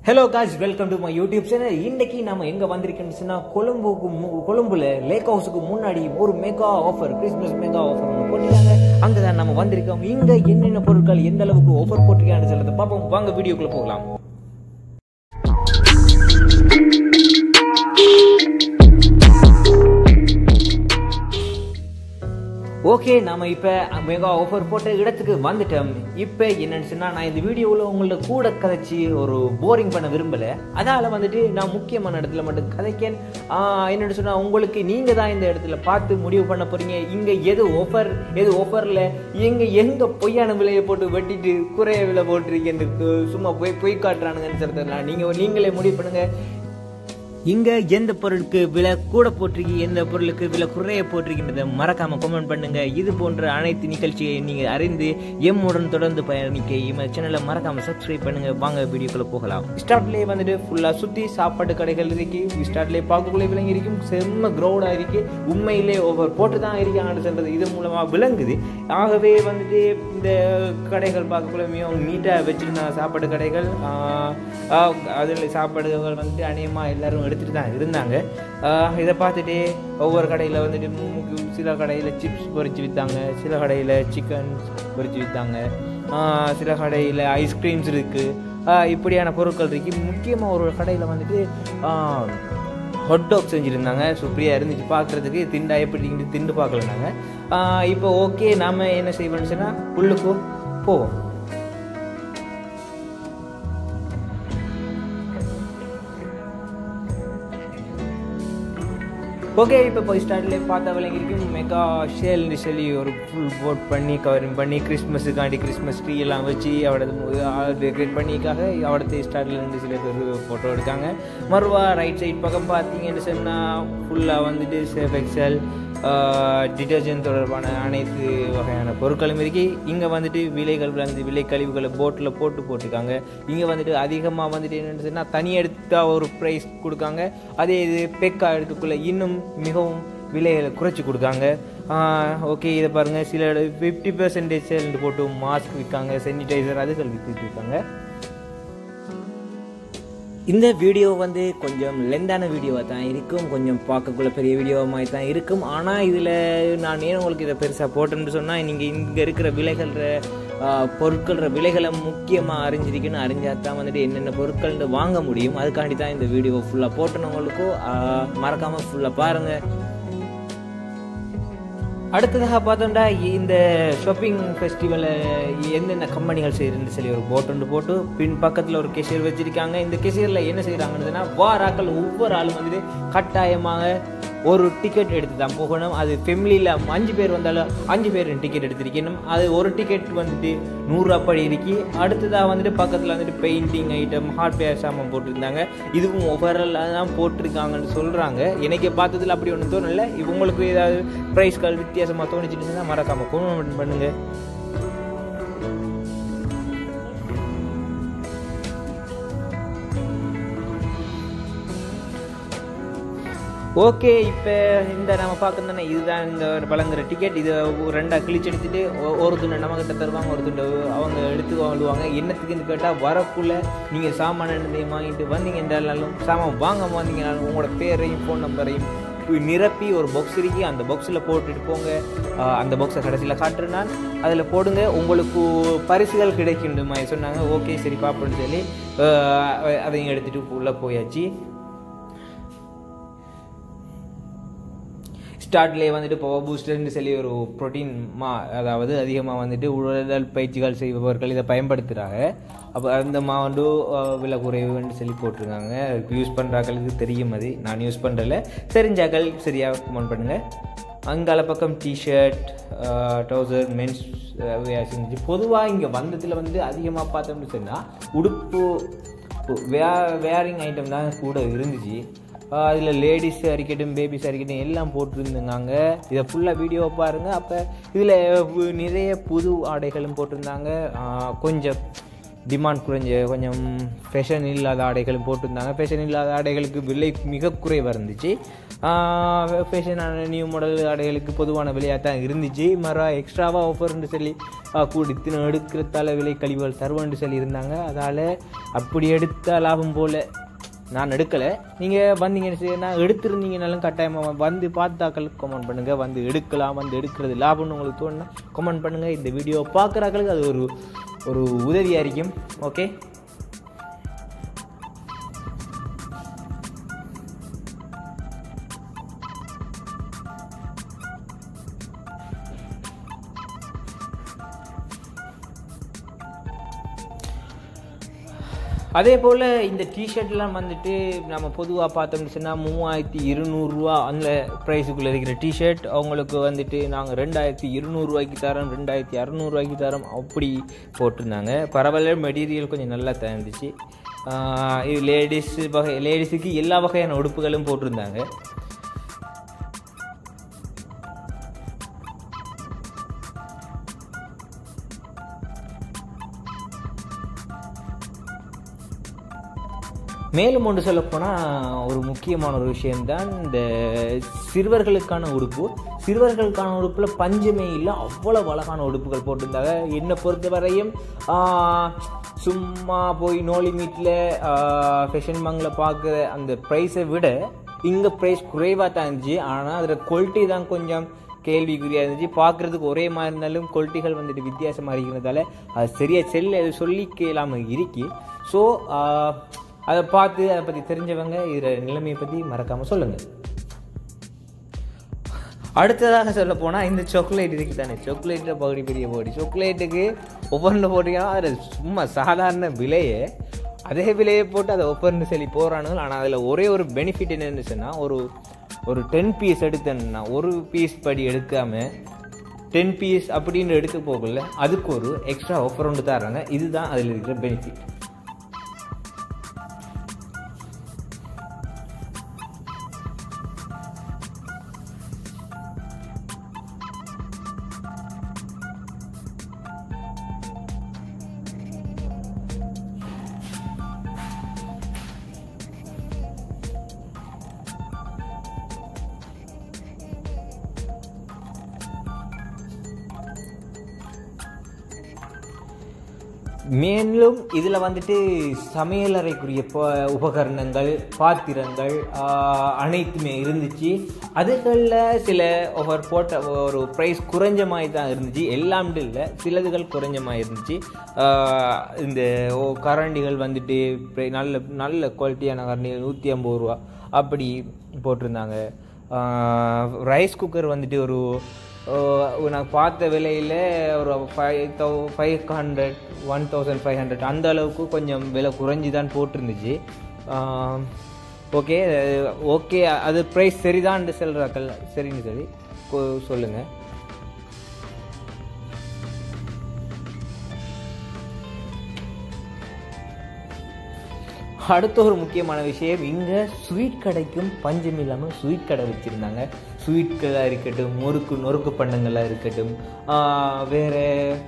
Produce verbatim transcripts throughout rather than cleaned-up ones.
Hello guys, welcome to my YouTube channel. இன்னைக்கு நாம எங்க வந்திருக்கோம்னா கொலம்போக்கு கொலம்போல லேக் ஹவுஸ்க்கு முன்னாடி ஒரு mega offer Christmas mega offer ஒன்று போட்டிருக்காங்க. அங்க தான் நாம வந்திருக்கோம். இங்க என்னென்ன பொருட்கள் எந்த அளவுக்கு ஆஃபர் போட்டிருக்காங்கன்னு சொல்றத பாப்போம். வாங்க வீடியோக்குள்ள போகலாம். ஓகே, நாம இப்ப மெகா ஆஃபர் போட்ட இடத்துக்கு வந்துட்டோம். இப்ப என்னன்னு சொன்னா, நான் இந்த வீடியோவில் உங்களோட கூட கதைச்சி ஒரு போரிங் பண்ண விரும்பல. அதனால வந்துட்டு நான் முக்கியமான இடத்துல மட்டும் கதைக்கேன். என்னன்னு சொன்னா, உங்களுக்கு நீங்க தான் இந்த இடத்துல பார்த்து முடிவு பண்ண போறீங்க. இங்க எது ஆஃபர் எது ஆஃபர்ல எங்க எங்க பொய்யான விலையை போட்டு வெட்டிட்டு குறைய விலை போட்டிருக்கேன்னு சும்மா போய் பொய் காட்டுறானுங்கன்னு சொல்றதுல நீங்க நீங்களே முடிவு பண்ணுங்க. இங்க எந்த பொருளுக்கு விலை கூட போட்டிருக்கு, எந்த பொருளுக்கு விலை குறைய போட்டிருக்கின்றதை மறக்காம கமெண்ட் பண்ணுங்க. இது போன்ற அனைத்து நிகழ்ச்சியை நீங்க அறிந்து எம்முடன் தொடர்ந்து பயணிக்க எம் சேனலை மறக்காம சப்ஸ்கிரைப் பண்ணுங்க. வாங்க வீடியோக்குள்ள போகலாம். ஸ்டார்ட்லேயே வந்துட்டு ஃபுல்லா சுத்தி சாப்பாடு கடைகள் இருக்கு. ஸ்டார்ட்லேயே பார்க்கக்குள்ளே விளங்கி இருக்கும். செம்ம கிரௌடா இருக்கு. உண்மையிலே ஓவர் போட்டு தான் இருக்காங்கன்னு சொல்றது இது மூலமா விளங்குது. ஆகவே வந்துட்டு இந்த கடைகள் பார்க்கக்குள்ள மிகவும் நீட்டா வச்சிருந்தாங்க. சாப்பாடு கடைகள் அதில் சாப்பாடுகள் வந்துட்டு அநேகமா எல்லாரும் எடுத்துட்டு தான் இருந்தாங்க. இதை பார்த்துட்டு ஒவ்வொரு கடையில் வந்துட்டு சில கடையில் சிப்ஸ் பொரிச்சு விற்றாங்க, சில கடையில் சிக்கன் பொரிச்சு விற்றாங்க, சில கடையில் ஐஸ்கிரீம்ஸ் இருக்குது. இப்படியான பொருட்கள் இருக்கு. முக்கியமாக ஒரு கடையில் வந்துட்டு ஹாட் டாக் செஞ்சுருந்தாங்க. சூப்பரியாக இருந்துச்சு பார்க்குறதுக்கு. திண்டா எப்படி திண்டு பார்க்கலனாங்க. இப்போ ஓகே, நாம் என்ன செய்வோம்னு சொன்னால் உள்ளுக்கு போவோம். ஓகே, இப்போ போய் ஸ்டார்ட்லேயே பார்த்தா விளங்கிருக்கும். மெகா ஷேல்னு சொல்லி ஒரு ஃபுல் போட் பண்ணி கவரிங் பண்ணி கிறிஸ்மஸுக்காண்டி கிறிஸ்மஸ் ட்ரீ எல்லாம் வச்சு அவடது டெக்கரேட் பண்ணிக்காக அவடத்து ஸ்டார்ட்லேருந்து சில பேர் ஃபோட்டோ எடுக்காங்க. மறுவா ரைட் சைட் பக்கம் பார்த்தீங்கன்னு சொன்னால் ஃபுல்லாக வந்துட்டு சேஃப் எக்ஸல் டிட்டர்ஜென்ட் தொடர்பான அனைத்து வகையான பொருட்களும் இருக்கு. இங்கே வந்துட்டு விலைகள் வந்து விலை கழிவுகளை போட்டில் போட்டு போட்டிருக்காங்க. இங்கே வந்துட்டு அதிகமாக வந்துட்டு என்னென்னு சொன்னால் தனி எடுத்தா ஒரு ப்ரைஸ் கொடுக்காங்க. அதே இது பெக்கா எடுக்கக்குள்ள இன்னும் மிகவும் விலைகளை குறைச்சி கொடுக்காங்க. ஓகே, இதை பாருங்கள். சில ஃபிஃப்டி பர்சன்டேஜ் சேல் போட்டு மாஸ்க் விற்காங்க, சானிடைசர் அதுகள் விற்றுட்டு இருக்காங்க. இந்த வீடியோ வந்து கொஞ்சம் லென்த்தான வீடியோவாக தான் இருக்கும். கொஞ்சம் பார்க்கக்குள்ள பெரிய வீடியோவாக மாதிரி தான் இருக்கும். ஆனால் இதில் நான் ஏன் உங்களுக்கு இதை பெருசாக போட்டேன்னு சொன்னால், நீங்கள் இங்கே இருக்கிற விலைகள பொருட்கள விலைகளை முக்கியமாக அறிஞ்சிருக்குன்னு அறிஞ்சால் தான் வந்துட்டு என்னென்ன பொருட்கள்னு வாங்க முடியும். அதுக்காண்டி தான் இந்த வீடியோ ஃபுல்லாக போட்டனவங்களுக்கும் மறக்காமல் ஃபுல்லாக பாருங்கள். அடுத்ததாக பார்த்தோம்டா, இந்த ஷாப்பிங் ஃபெஸ்டிவலில் என்னென்ன கம்பெனிகள் செய்யறதுன்னு சொல்லி ஒரு போட் ஒன்று போட்டு பின் பக்கத்தில் ஒரு கெஷியர் வச்சுருக்காங்க. இந்த கெஷியரில் என்ன செய்கிறாங்கன்னு வாராக்கள் ஒவ்வொரு ஆளும் வந்துட்டு கட்டாயமாக ஒரு டிக்கெட் எடுத்து தான் போகணும். அது ஃபேமிலியில் அஞ்சு பேர் வந்தாலும் அஞ்சு பேர் டிக்கெட் எடுத்திருக்கணும். அது ஒரு டிக்கெட் வந்துட்டு நூறுரூவா படி இருக்கு. அடுத்ததாக வந்துட்டு பக்கத்தில் வந்துட்டு பெயிண்டிங் ஐட்டம் ஹார்ட்வேர் சாமான் போட்டிருந்தாங்க. இதுவும் ஓவரால் தான் போட்டிருக்காங்கன்னு சொல்கிறாங்க. எனக்கு பார்த்ததில் அப்படி ஒன்றும் தோணலை. இவங்களுக்கு ஏதாவது ப்ரைஸ்கள் வித்தியாசமாக தோணிச்சுட்டு மறக்காமல் கமெண்ட் பண்ணுங்க. ஓகே, இப்போ இந்த நம்ம பார்க்கணுன்னா இதுதான் இந்த பழங்குற டிக்கெட். இதை ரெண்டாக கிழிச்சு எடுத்துட்டு ஒரு துண்டை நம்மகிட்ட தருவாங்க, ஒரு துண்டை அவங்க எடுத்து வாங்குவாங்க. என்னத்துக்குன்னு கேட்டால் வரக்குள்ளே நீங்கள் சாமான வாங்கிட்டு வந்தீங்க என்றாலும் சாமான் வாங்க வந்தீங்கனாலும் உங்களோட பேரையும் ஃபோன் நம்பரையும் நிரப்பி ஒரு பாக்ஸ் இருக்கு. அந்த பாக்ஸில் போட்டுட்டு போங்க. அந்த பாக்ஸை கடைசியில் காட்டுறேன், அதில் போடுங்க. உங்களுக்கு பரிசுகள் கிடைக்கின்ற மாதிரி சொன்னாங்க. ஓகே, சரி பார்ப்போன்னு சொல்லி அதையும் எடுத்துகிட்டு உள்ளே போயாச்சு. ஸ்டார்ட்லேயே வந்துட்டு பவர் பூஸ்டர்னு சொல்லி ஒரு ப்ரோட்டீன் மா அதாவது அதிகமாக வந்துட்டு உடல் பயிற்சிகள் செய்பவர்கள் இதை பயன்படுத்துகிறாங்க. அப்போ அந்த மா வந்து விலை குறைவுன்னு சொல்லி போட்டிருக்காங்க. யூஸ் பண்ணுறாக்களுக்கு தெரியும். அது நான் யூஸ் பண்ணுறல. தெரிஞ்சாக்கள் சரியாக கமெண்ட் பண்ணுங்கள். அங்கால பக்கம் டிஷர்ட் ட்ரௌசர் மென்ஸ் செஞ்சு பொதுவாக இங்கே வந்ததில் வந்து அதிகமாக பார்த்தோம்னு சொன்னால் உடுப்பு வே வேரிங் ஐட்டம் தான் கூட இருந்துச்சு. அதில் லேடிஸ் அறிக்கட்டும் பேபிஸ் அறிக்கட்டும் எல்லாம் போட்டிருந்தாங்க. இதை ஃபுல்லாக வீடியோவை பாருங்கள். அப்போ இதில் நிறைய புது ஆடைகளும் போட்டிருந்தாங்க. கொஞ்சம் டிமாண்ட் குறைஞ்ச கொஞ்சம் ஃபேஷன் இல்லாத ஆடைகளும் போட்டிருந்தாங்க. ஃபேஷன் இல்லாத ஆடைகளுக்கு விலை மிக குறைவாக இருந்துச்சு. ஃபேஷனான நியூ மாடல் ஆடைகளுக்கு பொதுவான விலையாக தான் இருந்துச்சு. மர எக்ஸ்ட்ராவாக ஆஃபர்னு சொல்லி கூடித்தின எடுக்கிறதால விலை கழிவுகள் தருவான்னு சொல்லி இருந்தாங்க. அதால் அப்படி எடுத்த லாபம் போல் நான் எடுக்கலை. நீங்கள் வந்தீங்கன்னு சரி, நான் எடுத்துருந்தீங்கனாலும் கட்டாயமாக வந்து பார்த்தாக்கள் கமெண்ட் பண்ணுங்கள். வந்து எடுக்கலாம், வந்து எடுக்கிறது லாபம்னு உங்களுக்கு தோணுன்னா கமெண்ட் பண்ணுங்கள். இந்த வீடியோ பார்க்குறாக்களுக்கு அது ஒரு ஒரு உதவியாக இருக்கும். ஓகே, அதே போல் இந்த டிஷர்ட்லாம் வந்துட்டு நம்ம பொதுவாக பார்த்தோம்னு சொன்னால் மூவாயிரத்தி இருநூறுவா அந்த ப்ரைஸுக்குள்ளே இருக்கிற டிஷர்ட் அவங்களுக்கு வந்துட்டு நாங்கள் ரெண்டாயிரத்தி இருநூறுவாய்க்கு தரோம், ரெண்டாயிரத்தி அறநூறுவாய்க்கு தரோம் அப்படி போட்டிருந்தாங்க. பரவாயில்ல, மெட்டீரியல் கொஞ்சம் நல்லா தான் இருந்துச்சு. இது லேடிஸ் வகை லேடிஸுக்கு எல்லா வகையான உடுப்புகளும் போட்டிருந்தாங்க. மேலும் ஒன்று சொல்லப்போனால் ஒரு முக்கியமான ஒரு விஷயம்தான் இந்த சிறுவர்களுக்கான உடுப்பு. சிறுவர்களுக்கான உடுப்பில் பஞ்சமே இல்லை, அவ்வளோ அழகான உடுப்புகள் போட்டிருந்தாங்க. என்னை பொறுத்த வரையும் சும்மா போய் நோ லிமிட்டில் ஃபேஷன் மாங்கில் பார்க்குற அந்த ப்ரைஸை விட இங்கே ப்ரைஸ் குறைவாக தான் இருந்துச்சு. ஆனால் அதில் குவாலிட்டி தான் கொஞ்சம் கேள்விக்குறியாக இருந்துச்சு. பார்க்குறதுக்கு ஒரே மாதிரி இருந்தாலும் குவாலிட்டிகள் வந்துட்டு வித்தியாசமாக இருக்கிறதால அது சரியாக செல்ல சொல்லிக்க இல்லாமல் இருக்கு. ஸோ அதை பார்த்து அதை பற்றி தெரிஞ்சவங்க இதில் நிலைமையை பற்றி மறக்காமல் சொல்லுங்கள். அடுத்ததாக சொல்ல போனால் இந்த சாக்லேட் இருக்குது தானே, சாக்லேட்டில் பகுதி பெரிய போடி சாக்லேட்டுக்கு ஒவ்வொன்று போட்டிங்கன்னா அதில் சும்மா சாதாரண விலையை அதே விலையை போட்டு அதை ஒவ்வொன்று சொல்லி போகிறானுங்க. ஆனால் அதில் ஒரே ஒரு பெனிஃபிட் என்ன இருந்துச்சுன்னா, ஒரு ஒரு டென் பீஸ் எடுத்தேன்னா ஒரு பீஸ் படி எடுக்காமல் டென் பீஸ் அப்படின்னு எடுக்க போகல, அதுக்கு ஒரு எக்ஸ்ட்ரா ஆஃபர் ஒன்று தர்றாங்க. இதுதான் அதில் இருக்கிற பெனிஃபிட். மேலும் இதில் வந்துட்டு சமையலறைக்குரிய உபகரணங்கள், பாத்திரங்கள் அனைத்துமே இருந்துச்சு. அதுகளில் சில ஒவ்வொரு போட்ட ஒரு ப்ரைஸ் குறைஞ்ச மாதிரி தான் இருந்துச்சு. எல்லாம் இல்லை, சிலதுகள் குறைஞ்ச மாதிரி இருந்துச்சு. இந்த கரண்டிகள் வந்துட்டு நல்ல நல்ல குவாலிட்டியான கரண்டிகள் நூற்றி ஐம்பது ரூபா அப்படி போட்டிருந்தாங்க. ரைஸ் குக்கர் வந்துட்டு ஒரு நான் பார்த்த விலையில் ஒரு ஃபைவ் தௌ five hundred one thousand five hundred அந்த அளவுக்கு கொஞ்சம் விலை குறைஞ்சி தான் போட்டிருந்துச்சு. ஓகே ஓகே அது ப்ரைஸ் சரிதான்னு சொல்கிறாக்கள், சரின்னு சரி சொல்லுங்கள். அடுத்த ஒரு முக்கியமான விஷயம், இங்கே ஸ்வீட் கடைக்கும் பஞ்சம் இல்லாமல் ஸ்வீட் கடை வச்சுருந்தாங்க. ஸ்வீட்களாக இருக்கட்டும், முறுக்கு நொறுக்கு பண்டங்களாக இருக்கட்டும், வேறு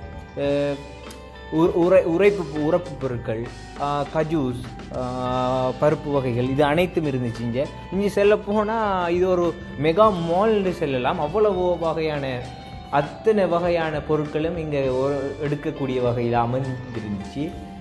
உரை உரைப்பு உரப்பு பொருட்கள், கஜூஸ், பருப்பு வகைகள், இது அனைத்தும் இருந்துச்சு. இங்கே இங்கே செல்ல போனால் இது ஒரு மெகா மால்னு செல்லலாம். அவ்வளவு வகையான அத்தனை வகையான பொருட்களும் இங்கே எடுக்கக்கூடிய வகையில் அமைந்திருந்துச்சு.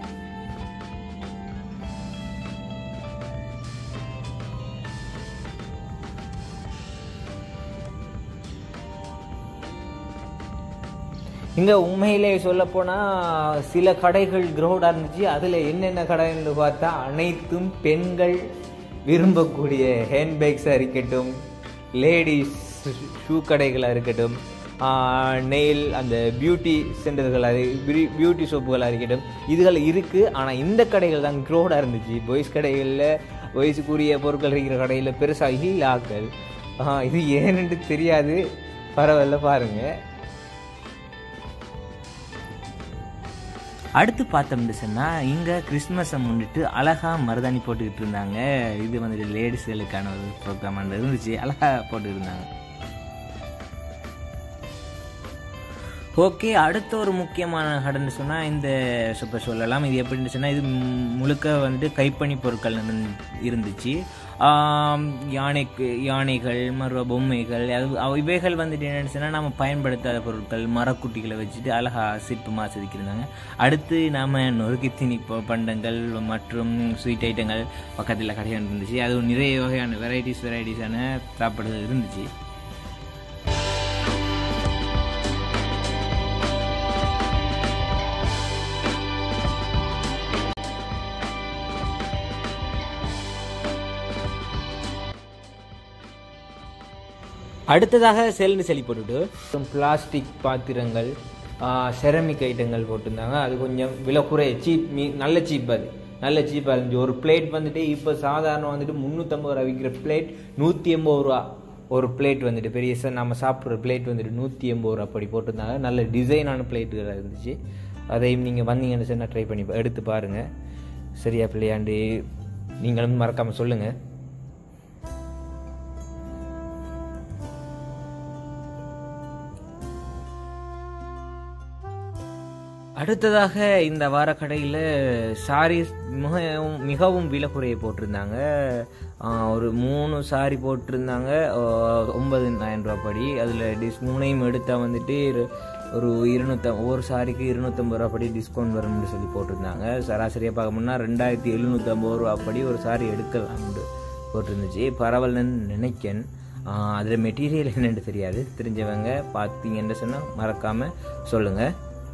இங்கே உண்மையிலே சொல்லப்போனால் சில கடைகள் கிரௌடாக இருந்துச்சு. அதில் என்னென்ன கடைன்னு பார்த்தா அனைத்தும் பெண்கள் விரும்பக்கூடிய ஹேண்ட்பேக்ஸாக இருக்கட்டும், லேடிஸ் ஷூ கடைகளாக இருக்கட்டும், நெயில் அந்த பியூட்டி சென்டர்களாக பியூட்டி ஷாப்புகளாக இருக்கட்டும், இதுகள் இருக்குது. ஆனால் இந்த கடைகள் தான் கிரௌடாக இருந்துச்சு. பாய்ஸ் கடைகளில் பாய்ஸுக்குரிய பொருட்கள் இருக்கிற கடையில் பெருசாக இல்லாக்கள். இது ஏன்னு தெரியாது, பரவாயில்ல பாருங்கள். அடுத்து பார்த்தோம்னு சொன்னால் இங்கே கிறிஸ்மஸை முன்னிட்டு அழகாக மருதாணி போட்டுக்கிட்டு இருந்தாங்க. இது வந்துட்டு லேடிஸ்களுக்கான ஒரு ப்ரோக்ராம் இருந்துச்சு, அழகாக போட்டுக்கிட்டு இருந்தாங்க. ஓகே, அடுத்த ஒரு முக்கியமான கடைன்னு சொன்னால் இந்த சூப்பர் சொல்லலாம். இது எப்படின்னு சொன்னால் இது முழுக்க வந்துட்டு கைப்பணி பொருட்கள் இருந்துச்சு. யானைக்கு யானைகள் மறு பொம்மைகள் அது இவைகள் வந்துட்டு என்னென்னு சொன்னால் நம்ம பயன்படுத்தாத பொருட்கள் மரக்குட்டிகளை வச்சுட்டு அழகாக சிற்பமாக செதுக்கியிருந்தாங்க. அடுத்து நாம் நொறுக்கி திணி பண்டங்கள் மற்றும் ஸ்வீட் ஐட்டங்கள் பக்கத்தில் கடைகள் இருந்துச்சு. அது நிறைய வகையான வெரைட்டிஸ் வெரைட்டிஸான சாப்பாடுகள் இருந்துச்சு. அடுத்ததாக செல்னு செல்லி போட்டுட்டு பிளாஸ்டிக் பாத்திரங்கள் செரமிக் ஐட்டங்கள் போட்டிருந்தாங்க. அது கொஞ்சம் விலை குறைய சீப் மீ நல்ல சீப் அது நல்ல சீப்பாக இருந்துச்சு. ஒரு பிளேட் வந்துட்டு இப்போ சாதாரண வந்துட்டு முந்நூற்றம்பது ரூபா விற்கிற பிளேட் நூற்றி எண்பது ரூபா ஒரு பிளேட் வந்துட்டு பெரிய சார் நம்ம சாப்பிட்ற பிளேட் வந்துட்டு நூற்றி எண்பது ரூபா அப்படி போட்டிருந்தாங்க. நல்ல டிசைனான பிளேட்டுகளாக இருந்துச்சு. அதையும் நீங்கள் வந்தீங்கன்னு சொன்னால் ட்ரை பண்ணி எடுத்து பாருங்கள். சரியா பிள்ளையாண்டு நீங்களும் மறக்காமல் சொல்லுங்கள். அடுத்ததாக இந்த வார கடையில் சாரி மிகவும் மிகவும் விலை குறைய போட்டிருந்தாங்க. ஒரு மூணு சாரி போட்டிருந்தாங்க ஒன்பதாயிரம் ரூபா படி. அதில் டிஸ் மூணையும் எடுத்தால் வந்துட்டு ஒரு இருநூத்த ஒரு சாரிக்கு இருநூற்றம்பது ரூபா படி டிஸ்கவுண்ட் வரும்னு சொல்லி போட்டிருந்தாங்க. சராசரியாக பார்க்கணும்னா ரெண்டாயிரத்தி எழுநூற்றி ஐம்பது ரூபா படி ஒரு சாரி எடுக்கலாம்னு போட்டிருந்துச்சு. பரவாயில்லன்னு நினைக்கேன். அதில் மெட்டீரியல் என்னென்னு தெரியாது, தெரிஞ்சவங்க பார்த்தீங்கன்னு சொன்னால் மறக்காமல் சொல்லுங்கள்.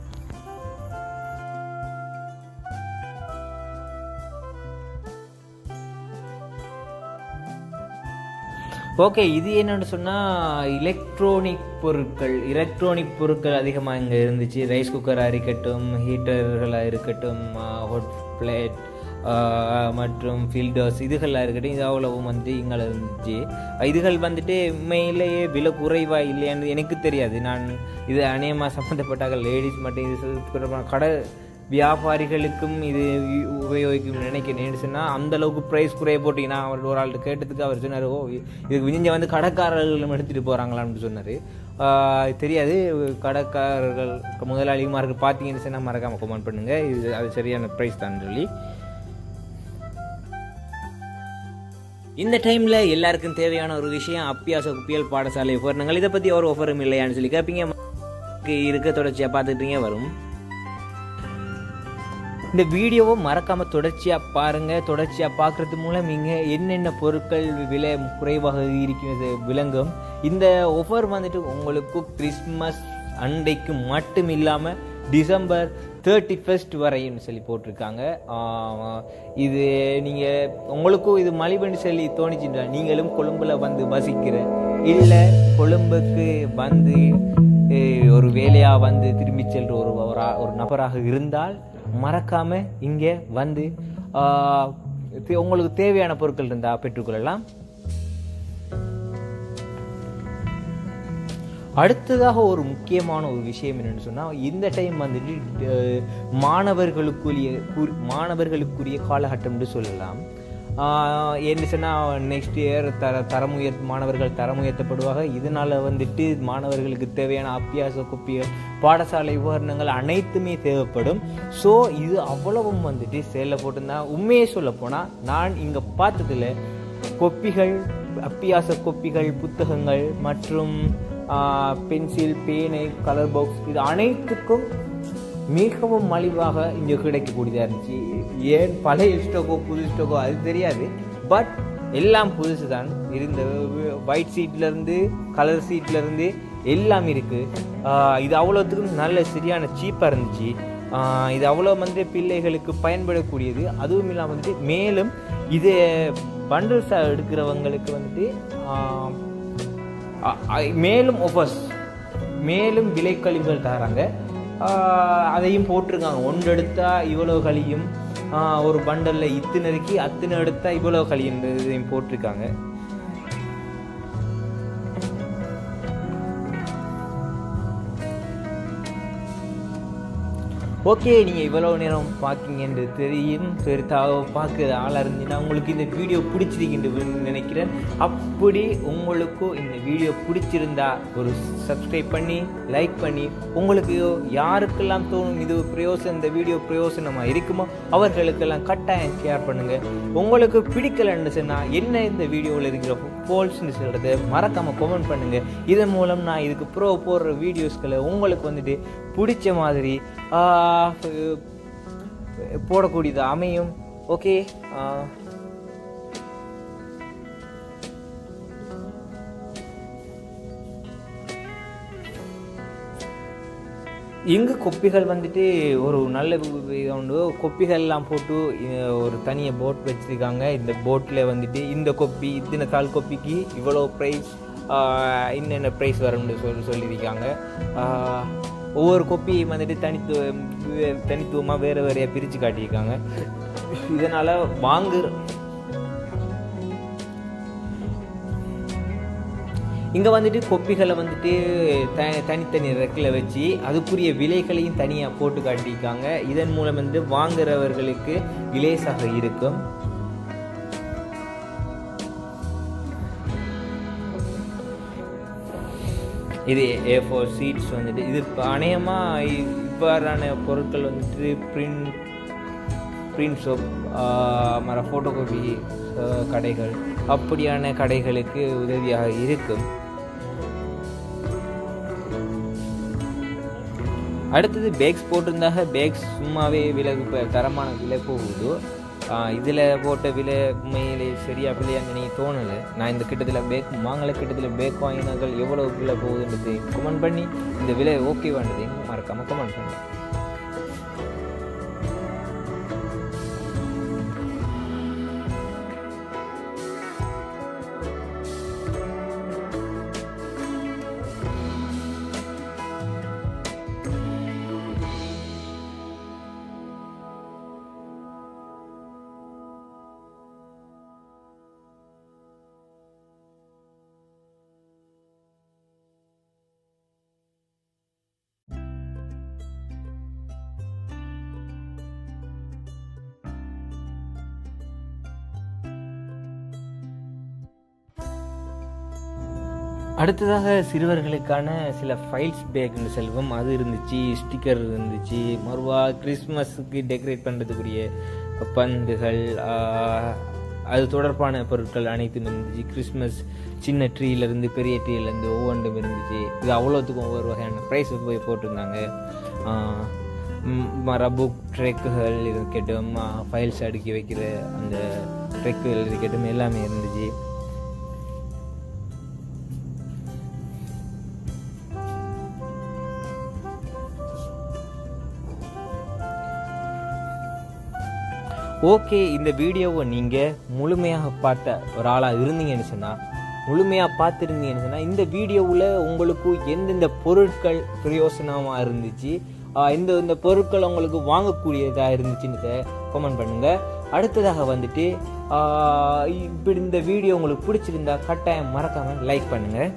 ஓகே, இது என்னென்னு சொன்னால் எலக்ட்ரானிக் பொருட்கள் எலக்ட்ரானிக் பொருட்கள் அதிகமாக இங்கே இருந்துச்சு. ரைஸ் குக்கராக இருக்கட்டும், ஹீட்டர்களாக இருக்கட்டும், ஹாட் பிளேட் மற்றும் ஃபில்டர்ஸ் இதுகளாக இருக்கட்டும், இது அவ்வளவும் வந்து இங்கே இருந்துச்சு. இதுகள் வந்துட்டு உண்மையிலேயே விலை குறைவாக இல்லையான்னு எனக்கு தெரியாது. நான் இது அநேகமாக சம்மந்தப்பட்டாக லேடிஸ் மட்டும் இது கடை வியாபாரிகளுக்கும் இது உபயோகிக்கும் நினைக்கிறேன்னு சொன்னால் அந்தளவுக்கு ப்ரைஸ் குறைய போட்டிங்கன்னா அவர் ஒரு ஆள்கிட்ட கேட்டதுக்கு அவர் சொன்னார், ஓ இதுக்கு விஞ்ச வந்து கடைக்காரர்களும் எடுத்துகிட்டு போகிறாங்களான்னு சொன்னார். தெரியாது, கடைக்காரர்கள் முதலாளிமாருக்கு பார்த்தீங்கன்னு சொன்னால் மறக்காமல் கமெண்ட் பண்ணுங்கள். இது அது சரியான ப்ரைஸ் தான் சொல்லி. இந்த டைமில் எல்லாருக்கும் தேவையான ஒரு விஷயம் அப்பியாச குப்பியல் பாடசாலை உபகரணங்கள். இதை பற்றி ஒரு ஆஃபரும் இல்லையான்னு சொல்லி கேட்பீங்க. இருக்க தொடர்ச்சியாக பார்த்துட்டீங்க வரும். இந்த வீடியோவை மறக்காமல் தொடர்ச்சியாக பாருங்கள். தொடர்ச்சியாக பார்க்குறது மூலம் நீங்கள் என்னென்ன பொருட்கள் விலை குறைவாக இருக்கிறது விளங்கும். இந்த ஆஃபர் வந்துட்டு உங்களுக்கு கிறிஸ்மஸ் அண்டைக்கு மட்டும் இல்லாமல் டிசம்பர் தேர்ட்டி ஃபர்ஸ்ட் வரைன்னு சொல்லி போட்டிருக்காங்க. இது நீங்கள் உங்களுக்கும் இது மலிபன்னு சொல்லி தோணிச்சுட்டா நீங்களும் கொழும்பில் வந்து வசிக்கிற இல்லை கொழும்புக்கு வந்து ஒரு வேலையாக வந்து திரும்பி செல்ற ஒரு ஒரு நபராக இருந்தால் மறக்காம இங்கே வந்து உங்களுக்கு தேவையான பொருட்கள் இருந்தால் பெற்றுக்கொள்ளலாம். அடுத்ததாக ஒரு முக்கியமான ஒரு விஷயம் என்னன்னு சொன்னால் இந்த டைம் வந்துட்டு மாணவர்களுக்குரிய மாணவர்களுக்குரிய காலகட்டம்னு சொல்லலாம். என்ன சொன்னால் நெக்ஸ்ட் இயர் தர தரம் உயர் மாணவர்கள் தரம் உயர்த்தப்படுவாங்க. இதனால் வந்துட்டு மாணவர்களுக்கு தேவையான அப்பியாச குப்பிகள் பாடசாலை உபகரணங்கள் அனைத்துமே தேவைப்படும். ஸோ இது அவ்வளவும் வந்துட்டு சேலில் போட்டிருந்தா உண்மையே சொல்ல போனால் நான் இங்கே பார்த்ததில் கொப்பிகள் அப்பியாச கொப்பிகள் புத்தகங்கள் மற்றும் பென்சில் பேனை கலர் பாக்ஸ் இது அனைத்துக்கும் மிகவும் மலிவாக இங்கே கிடைக்கக்கூடியதாக இருந்துச்சு. ஏன் பழைய ஸ்டோக்கோ புது ஸ்டோக்கோ அது தெரியாது, பட் எல்லாம் புதுசு தான் இருந்த. ஒயிட் சீட்லேருந்து கலர் சீட்லேருந்து எல்லாம் இருக்குது. இது அவ்வளோத்துக்கும் நல்ல சரியான சீப்பாக இருந்துச்சு. இது அவ்வளோ வந்து பிள்ளைகளுக்கு பயன்படக்கூடியது. அதுவும் இல்லாமல் வந்துட்டு மேலும் இது பண்டில்ஸாக எடுக்கிறவங்களுக்கு வந்துட்டு மேலும் ஆஃபர்ஸ் மேலும் விலை கழிவுகள் தராங்க. அதையும் போட்டிருக்காங்க. ஒன்று எடுத்தால் இவ்வளோ கழியும், ஒரு பண்டலில் இத்தனைக்கு அத்தனை எடுத்தால் இவ்வளோ கழியுன்றதையும் போட்டிருக்காங்க. ஓகே, நீங்கள் இவ்வளோ நேரம் பார்க்கிங்கன்னு தெரியும். பெருத்தாக பார்க்குற ஆளாக இருந்தீங்கன்னா உங்களுக்கு இந்த வீடியோ பிடிச்சிருக்கின்னு நினைக்கிறேன். அப்படி உங்களுக்கும் இந்த வீடியோ பிடிச்சிருந்தா ஒரு சப்ஸ்கிரைப் பண்ணி லைக் பண்ணி உங்களுக்கு யாருக்கெல்லாம் தோணும் இது பிரயோசனம், இந்த வீடியோ பிரயோசனமாக இருக்குமோ அவர்களுக்கெல்லாம் கட்டாயம் ஷேர் பண்ணுங்கள். உங்களுக்கு பிடிக்கலன்னு சொன்னால் என்ன இந்த வீடியோவில் இருக்கிற ஃபால்ஸ்ன்னு சொல்கிறத மறக்காமல் கமெண்ட் பண்ணுங்கள். இதன் மூலம் நான் இதுக்கு ப்ரோ போடுற வீடியோஸ்களை உங்களுக்கு வந்துட்டு பிடிச்ச மாதிரி போடக்கூடியது அமையும். ஓகே, இங்கு கொப்பிகள் வந்துட்டு ஒரு நல்ல உண்டு. கொப்பிகள்லாம் போட்டு ஒரு தனியாக போட் வச்சுருக்காங்க. இந்த போட்டில் வந்துட்டு இந்த கொப்பி இத்தனை கால் கொப்பிக்கு இவ்வளோ ப்ரைஸ், என்னென்ன ப்ரைஸ் வரும்னு சொல்லி சொல்லியிருக்காங்க. ஒவ்வொரு கொப்பியும் வந்துட்டு தனித்துவ தனித்துவமாக வேறு வேறையாக பிரித்து காட்டியிருக்காங்க. இதனால் வாங்குற இங்கே வந்துட்டு கொப்பிகளை வந்துட்டு த தனித்தனி ரெக்கில் வச்சு அதுக்குரிய விலைகளையும் தனியாக போட்டு காட்டியிருக்காங்க. இதன் மூலம் வந்து வாங்குறவர்களுக்கு இலேசாக இருக்கும். இது ஏ ஃபோர் சீட்ஸ் வந்துட்டு இது அநேகமாக இவ்வாறான பொருட்கள் வந்துட்டு பிரிண்ட் பிரிண்ட் ஷாப் மர ஃபோட்டோ காப்பி கடைகள் அப்படியான கடைகளுக்கு உதவியாக இருக்கும். அடுத்தது பேக்ஸ் போட்டிருந்தாக பேக்ஸ் சும்மாவே விலை தரமான விலை போகுது. இதில் போட்ட விலை உண்மையிலே சரியா பிள்ளையான்னு நீங்கள் தோணலை. நான் இந்த கிட்டத்தில் பேக் வாங்கலை, கிட்டத்தில் பேக் வாங்கினார்கள் எவ்வளோ விலை போகுதுன்றது கமெண்ட் பண்ணி இந்த விலை ஓகே வேண்டது மறக்காமல் கமெண்ட் பண்ணி. அடுத்ததாக சிறுவர்களுக்கான சில ஃபைல்ஸ் பேக்னு செல்வம் அது இருந்துச்சு, ஸ்டிக்கர் இருந்துச்சு, மறுவா கிறிஸ்மஸுக்கு டெக்கரேட் பண்ணுறதுக்குரிய பந்துகள், அது தொடர்பான பொருட்கள் அனைத்தும் இருந்துச்சு. கிறிஸ்மஸ் சின்ன ட்ரீலேருந்து பெரிய ட்ரீலேருந்து ஒவ்வொன்றும் இருந்துச்சு. இது அவ்வளோத்துக்கும் ஒவ்வொரு வகையான ப்ரைஸ் போய் போட்டிருந்தாங்க. மர புக் ட்ரெக்குகள் இருக்கட்டும், ஃபைல்ஸ் அடுக்கி வைக்கிற அந்த ட்ரெக்குகள் இருக்கட்டும், எல்லாமே இருந்துச்சு. ஓகே, இந்த வீடியோவை நீங்கள் முழுமையாக பார்த்த ஒரு ஆளாக இருந்தீங்கன்னு சொன்னால் முழுமையாக பார்த்துருந்தீங்கன்னு சொன்னால் இந்த வீடியோவில் உங்களுக்கு எந்தெந்த பொருட்கள் பிரயோசனமாக இருந்துச்சு, இந்த இந்த பொருட்கள் உங்களுக்கு வாங்கக்கூடியதாக இருந்துச்சுன்னு கமெண்ட் பண்ணுங்கள். அடுத்ததாக வந்துட்டு இப்படி இந்த வீடியோ உங்களுக்கு பிடிச்சிருந்தா கட்டாயம் மறக்காமல் லைக் பண்ணுங்கள்.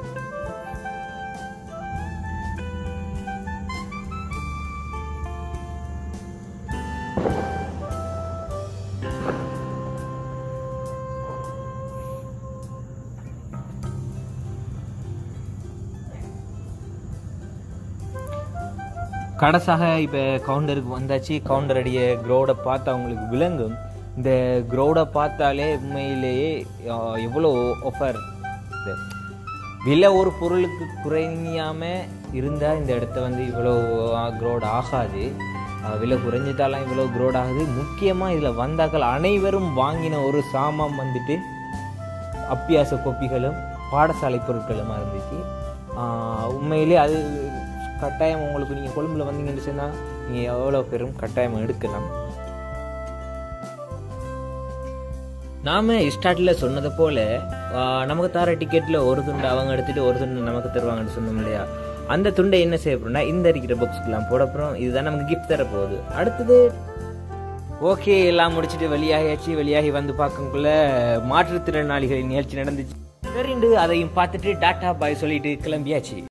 கடைசாக இப்போ கவுண்டருக்கு வந்தாச்சு. கவுண்டர் அடிய க்ரௌடை பார்த்தா அவங்களுக்கு விளங்கும். இந்த க்ரௌடை பார்த்தாலே உண்மையிலேயே எவ்வளோ ஆஃபர், விலை ஒரு பொருளுக்கு குறையாமல் இருந்தால் இந்த இடத்த வந்து இவ்வளோ க்ரௌட் ஆகாது. விலை குறைஞ்சிட்டாலாம் இவ்வளோ க்ரௌட் ஆகுது. முக்கியமாக இதில் வந்தாக்கள் அனைவரும் வாங்கின ஒரு சாமான் வந்துட்டு அப்பியாச கொப்பிகளும் பாடசாலை பொருட்களுமா இருந்துச்சு. உண்மையிலே அது கட்டாயம் உங்களுக்கு நீங்கள் கொழும்புல வந்தீங்கன்னு சொன்னால் நீங்கள் எவ்வளோ பேரும் கட்டாயம் எடுக்கலாம். நாம் ஸ்டார்டில் சொன்னதை போல் நமக்கு தர டிக்கெட்டில் ஒரு துண்டு அவங்க எடுத்துகிட்டு ஒரு துண்டு நமக்கு தருவாங்கன்னு சொன்னோம் இல்லையா, அந்த துண்டை என்ன செய்ய போகிறோம்னா இந்த இருக்கிற பாக்ஸுக்கெல்லாம் போட போகிறோம். இதுதான் நமக்கு கிஃப்ட் தர போகுது. அடுத்தது ஓகே, எல்லாம் முடிச்சுட்டு வெளியாகியாச்சு. வெளியாகி வந்து பார்க்கக்குள்ள மாற்றுத்திறனாளிகளின் நிகழ்ச்சி நடந்துச்சு. சரிண்டு அதையும் பார்த்துட்டு டாட்டா பாய் சொல்லிட்டு கிளம்பியாச்சு.